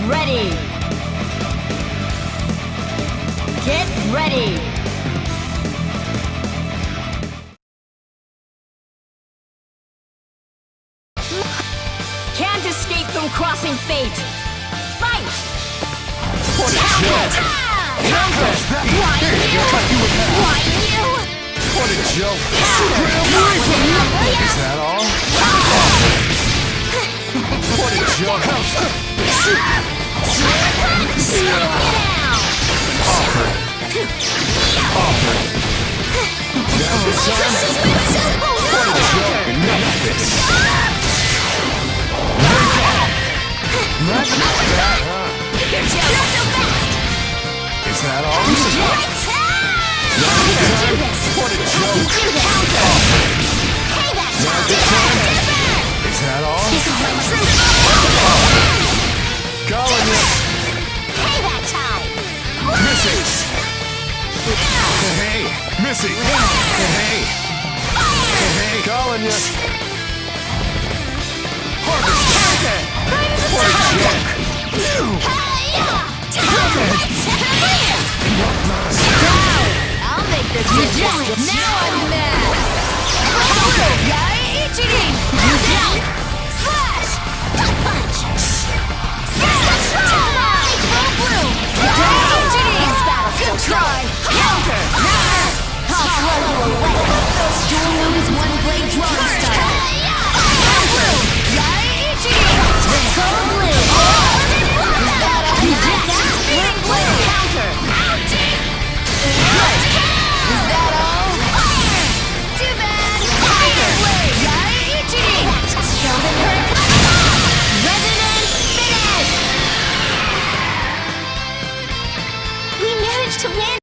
ready! Get ready! Can't escape from crossing fate! Fight! What a joke! Why you? Why you? What a joke! Is that all? What a joke! Offer. Offer. Now it's time. What a joke! Enough of this. Not that, huh? Not so fast! Is that all? Now it's time. What a joke! Now it's time. Is that all? This is my true Calling you. payback time! Missing. Hey, missing. Hey. Hey, calling you. Harvest. What a joke. I'll make this majestic. Now I'm mad! Slash! Duck punch! Good try! Counter! I'll throw you away! Dual moves, one blade drawing style! Soul Blade! Is that a split blade? Counter! Is that all? Too bad! Fire Blade! Show them her resonance finish! We managed to land